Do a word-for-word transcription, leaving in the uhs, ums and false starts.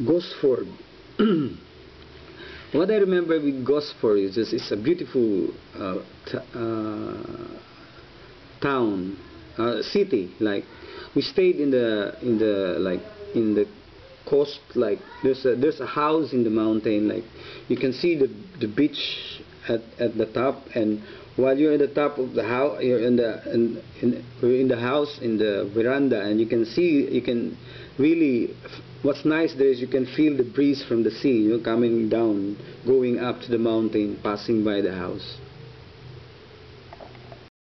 Gosford. What I remember with Gosford is just it's a beautiful uh, t uh, town, uh, city. Like we stayed in the in the like in the coast. Like there's a there's a house in the mountain. Like you can see the the beach at at the top, and while you're at the top of the house, you're in the in in, we're in the house in the veranda, and you can see you can really. What's nice there is you can feel the breeze from the sea, you know, coming down, going up to the mountain, passing by the house.